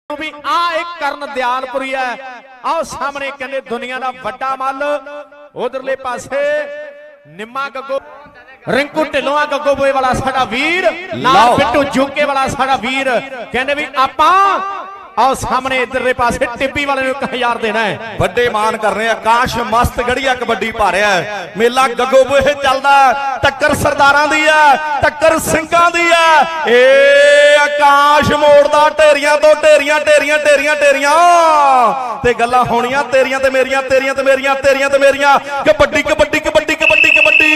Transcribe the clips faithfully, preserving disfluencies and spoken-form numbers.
भी आ एक करण दयालपुरी है। आओ सामने कहते दुनिया का वड्डा मल उधरले पासे निम्मा गग्गो रिंकू ढिल्लों गग्गोबोए वाला साडा वीर नाल बिट्टू जुके वाला साडा वीर कहते भी आपां आओ सामने इधरले पासे टिब्बी वाले एक हजार देना है। बड़े मान कर रहे हैं आकाश मस्त गड़िया कबड्डी पा रहा है। मेला गग्गोबोए चलदा टक्कर सरदारां दी है टक्कर सिंघां दी है। ए आकाश मोड़दा ढेरियां तो ढेरियां ढेरियां ढेरियां ढेरियां ते गल्लां होणियां तेरियां ते मेरियां तेरियां ते मेरियां तेरियां ते मेरियां कबड्डी कबड्डी कबड्डी कबड्डी कबड्डी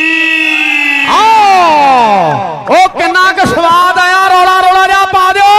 ओ किन्ना क स्वाद आया रौला रौला जा पा दिओ।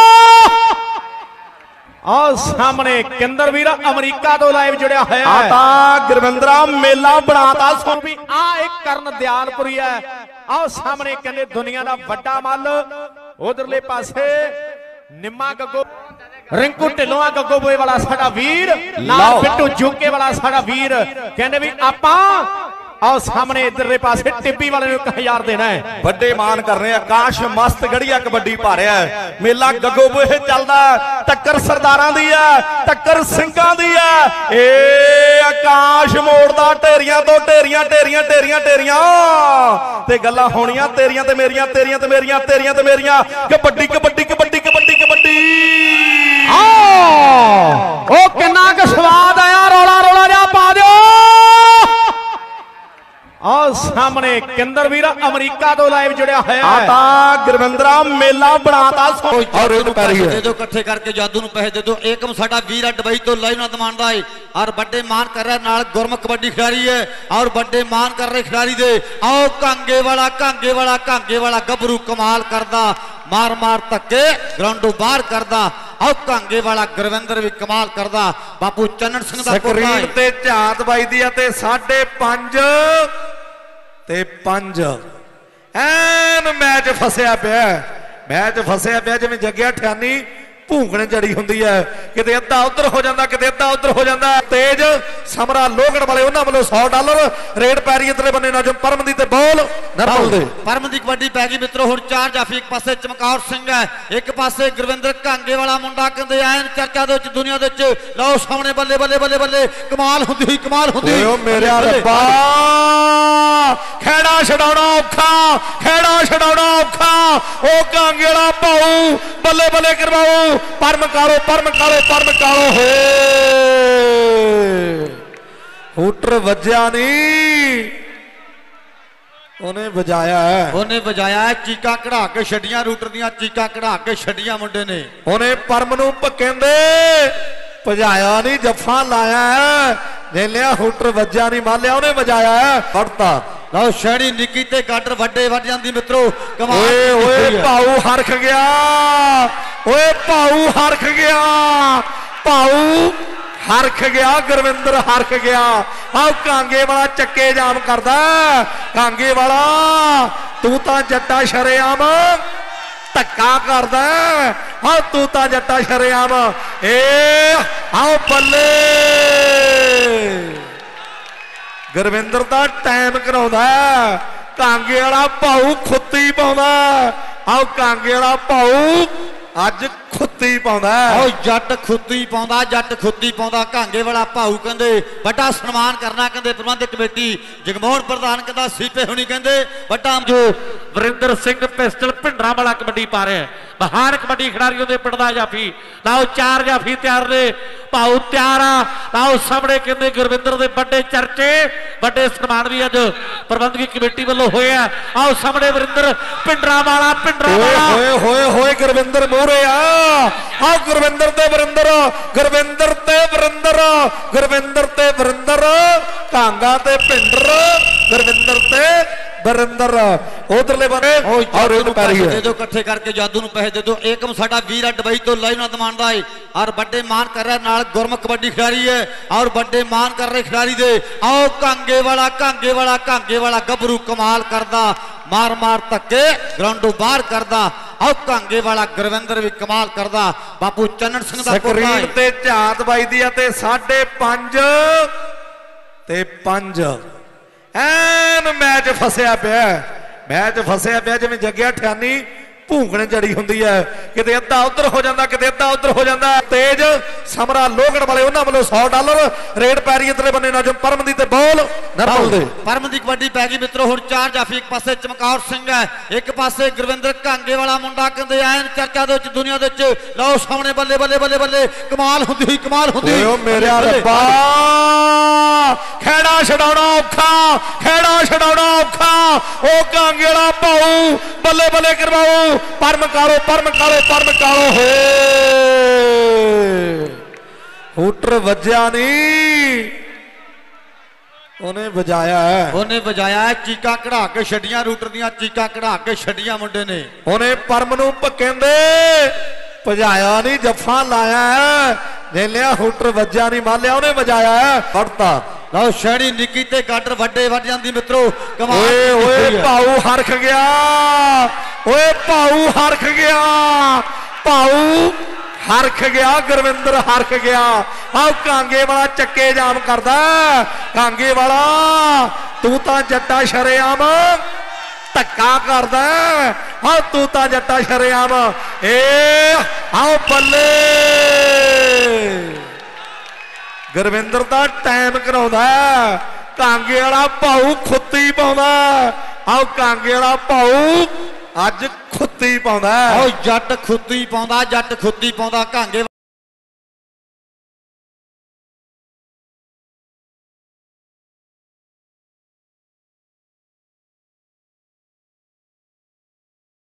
और सामने किंदर वीर अमरीका तो लाइव जुड़िया है आता गुरविंदरा मेला बनाता सो भी आ एक करण दयालपुरी है। आओ सामने कहते दुनिया का वड्डा मल उधरले पासे निम्मा गग्गो रिंकू ढिल्लों गग्गोबोए वाला साडा वीर नाल बिट्टू जुके वाला साडा वीर कहते भी आपां आओ सामने इधरले पासे टिब्बी वाले एक हजार देना है। बड़े मान कर रहे हैं आकाश मस्त गड़िया कबड्डी पा रहा है। मेला गग्गोबोए चलदा टक्कर सरदारां दी है टक्कर सिंघां दी है। ए आकाश मोड़दा ढेरियां तो ढेरियां ढेरियां ढेरियां ढेरियां ते गल्लां होणियां तेरियां ते मेरियां तेरियां ते मेरियां तेरियां ते मेरियां कबड्डी कबड्डी कबड्डी कबड्डी कबड्डी ओ किन्ना क स्वाद आया रौला रौला जा पा दिओ। और सामने किंदर वीर अमरीका तो लाइव जुड़िया है आता गुरविंदरा मेला बनाता सो और इनु कर रही है दे दो इकट्ठे करके जादू नु पैसे दे दो। एकम साडा वीर है दुबई तो लाइव ना दमानदा है और बड़े मान कर रहा है नाल गुरमुख कबड्डी खिलाड़ी है और बड़े मान कर रहे खिलाड़ी दे। आओ कांगे वाला कांगे वाला कांगे वाला गबरू कमाल करदा मार मार धक्के ग्राउंडों बाहर करदा। आओ कांगे वाला गुरविंदर भी कमाल करदा बापू चन्नन सिंह दा स्क्रीन ते झात बजदी है ते साढ़े पांच ते पंज एन मैच फसिया पिया मैच फसिया पिया जिवें जग्गिया ठियानी भूखने जड़ी हुंदी है किते अद्धा उधर हो जाता किते अद्धा उधर हो जाता। तेज समरा लोगड़ वाले उन्हां वालों सौ डॉलर रेड पैरी इधरले बन्ने नजम परमदी ते बॉल नरमल दे परमदी कबड्डी पै गई मित्रों। हुण चार जाफी एक पासे चमकौर सिंह है एक पासे गुरविंदर कांगे वाला मुंडा कहंदे ऐन चर्चा दे विच दुनिया दे विच लो सामने बल्ले बल्ले बल्ले बल्ले कमाल हुंदी हुई कमाल हुंदी ओ मेरे रब्बा खेड़ा छड़ाउणा औखा खेड़ा छड़ाउणा औखा ओ कांगे वाला भाऊ बल्ले बल्ले करवाओ परम कालो परम कालो परम कालो हो हूटर वज्या नहीं उन्हें बजाया है उन्हें बजाया है चीका कढ़ा के छड़ियां रूटर दियां चीका कढ़ा के छड़ियां मुंडे ने उन्हें परम नूं भकेंदे भजाया नहीं जफा लाया है जे लिया हूटर वज्या नहीं मान लिया उन्हें बजाया है पड़ता लो शैड़ी निकी ते गाडर वड्डे वड जांदी मित्रों कमाल ओए ओए भाऊ हरख गया ओए भाऊ हरख गया भाऊ हरख गया गुरविंदर हरख गया। आओ कांगे वाला चक्के जाम करदा कांगे वाला तू तां जट्टा शरेआम धक्का करदा हाँ तू तां जट्टा शरेआम ए आओ बल्ले गुरविंदर दा टाइम कराउंदा कांगे वाला भाऊ खुत्ती पाउंदा। आओ कांगे वाला भाऊ अज खुत्ती पाउंदा जट खुत्ती पाउंदा जट खुत्ती पाउंदा कांगे वाला भाऊ कहंदे बड़ा सन्मान करना कहंदे प्रबंधक कमेटी जगमोहन प्रधान कहंदा सीपे हुणी कहंदे बड़ा जो वरिंदर सिंह पिस्टल भिंडरा वाला कबड्डी पा रहे हैं महान कबड्डी खिलाड़ियों के पिंड का जाफी लाओ चार जाफी तैयार ने भाऊ तैयार आ लाओ सामने कहते गुरविंदर के बड़े चर्चे बड़े सन्मान भी अज प्रबंधकी कमेटी वालों होए आ। आओ सामने वरिंदर भिंडरा वाला भिंडरा वाला होए होए होए गुरविंदर मोरे आ आओ गुरविंदर ते वरिंदर गुरविंदर ते वरिंदर गुरविंदर ते वरिंदर कांगा ते भिंडर गुरविंदर ते वरिंदर उधरले बने और इनु कर रही है दे दो इकट्ठे करके जादू नु पैसे दे दो। एकम साडा वीर है दुबई तो लाइव ना दमानदा है और बड़े मान कर रहा है नाल गुरमुख कबड्डी खिलाड़ी है और बड़े मान कर रहे खिलाड़ी दे। आओ कांगे वाला कांगे वाला कांगे वाला गबरू कमाल करदा मार मार धक्के ग्राउंडों बाहर करदा। आओ कांगे वाला गुरविंदर भी कमाल करदा बापू चन्नन सिंह दा स्क्रीन ते झात बजदी है ते साढ़े पांच ते पंज एन मैच फसिया पिया मैच फसिया पिया जिवें जग्गिया ठियानी ਭੂੰਗਣੇ ਜੜੀ ਹੁੰਦੀ ਹੈ, ਕਿਤੇ ਅੱਧਾ ਉਧਰ ਹੋ ਜਾਂਦਾ, ਕਿਤੇ ਅੱਧਾ ਉਧਰ ਹੋ ਜਾਂਦਾ। ਤੇਜ ਸਮਰਾ ਲੋਹਗੜ ਵਾਲੇ ਉਹਨਾਂ ਵੱਲੋਂ ਸੌ ਡਾਲਰ ਰੇਡ ਪੈ ਰਹੀ ਇਧਰਲੇ ਬੰਨੇ ਨਜਮ ਪਰਮ ਦੀ ਤੇ ਬੋਲ ਨਰਮਲ ਦੇ। ਪਰਮ ਦੀ ਕਬੱਡੀ ਪੈ ਗਈ ਮਿੱਤਰੋ। ਹੁਣ ਚਾਰ ਜਾਫੀ, ਇੱਕ ਪਾਸੇ ਚਮਕੌਰ ਸਿੰਘ ਹੈ, ਇੱਕ ਪਾਸੇ ਗੁਰਵਿੰਦਰ ਕਾਂਗੇ ਵਾਲਾ ਮੁੰਡਾ, ਕਹਿੰਦੇ ਐਨ ਚਰਚਾ ਦੇ ਵਿੱਚ ਦੁਨੀਆ ਦੇ ਵਿੱਚ। ਲਓ ਸਾਹਮਣੇ ਬੱਲੇ ਬੱਲੇ ਬੱਲੇ ਬੱਲੇ ਕਮਾਲ ਹੁੰਦੀ ਹੋਈ ਕਮਾਲ ਹੁੰਦੀ ਹੋਈ। ਓ ਮੇਰੇ ਰੱਬਾ ਖੇੜਾ ਛਡਾਉਣਾ ਔਖਾ, ਖੇੜਾ ਛਡਾਉਣਾ ਔਖਾ। ਉਹ ਕਾਂਗੇ ਵਾਲਾ ਭਾਊ ਬੱਲੇ ਬੱਲੇ ਕਰਵਾਓ। ਪਰਮ ਕਾਲੋ ਪਰਮ ਕਾਲੋ ਪਰਮ ਕਾਲੋ ਹੋ ਹੂਟਰ ਵੱਜਿਆ ਨਹੀਂ, ਉਹਨੇ ਵਜਾਇਆ ਹੈ, ਉਹਨੇ ਵਜਾਇਆ ਹੈ। ਚੀਕਾਂ ਕਢਾ ਕੇ ਛੱਡੀਆਂ, ਰੂਟਰ ਦੀਆਂ ਚੀਕਾਂ ਕਢਾ ਕੇ ਛੱਡੀਆਂ ਮੁੰਡੇ ਨੇ। ਉਹਨੇ ਪਰਮ ਨੂੰ ਭੱਕੇਂਦੇ ਭਜਾਇਆ ਨਹੀਂ, ਜੱਫਾ ਲਾਇਆ ਹੈ। ਜੇ ਲਿਆ ਹੂਟਰ ਵੱਜਿਆ ਨਹੀਂ, ਮੰਨ ਲਿਆ ਉਹਨੇ ਵਜਾਇਆ ਹੈ, ਫੜਤਾ। ਲਓ ਸ਼ੈਣੀ ਨਿੱਕੀ ਤੇ ਗਾਡਰ ਵੱਡੇ ਵੱਜ ਜਾਂਦੀ ਮਿੱਤਰੋ। ਕਮਾਲ ਓਏ ਓਏ ਭਾਊ ਹਰਖ ਗਿਆ, ਓਏ ਭਾਊ ਹਰਖ ਗਿਆ, ਭਾਊ ਹਰਖ ਗਿਆ, ਗੁਰਵਿੰਦਰ ਹਰਖ ਗਿਆ। ਆਹ ਕਾਂਗੇ ਵਾਲਾ ਚੱਕੇ ਜਾਮ ਕਰਦਾ, ਕਾਂਗੇ ਵਾਲਾ ਤੂੰ ਤਾਂ ਜੱਟਾ ਸ਼ਰੇਆਮ ਧੱਕਾ ਕਰਦਾ। ਹਾਂ ਤੂੰ ਤਾਂ ਜੱਟਾ ਸ਼ਰੇਆਮ। ਏ ਆਓ ਬੱਲੇ, ਗੁਰਵਿੰਦਰ ਦਾ ਟਾਈਮ ਕਰਾਉਂਦਾ, ਕਾਂਗੇ ਵਾਲਾ ਭਾਊ ਖੁੱਤੀ ਪਾਉਂਦਾ। ਆਓ ਕਾਂਗੇ ਵਾਲਾ ਭਾਊ ਅੱਜ ਖੁੱਤੀ ਪਾਉਂਦਾ। ਆਓ ਜੱਟ ਖੁੱਤੀ ਪਾਉਂਦਾ, ਜੱਟ ਖੁੱਤੀ ਪਾਉਂਦਾ ਕਾਂਗੇ।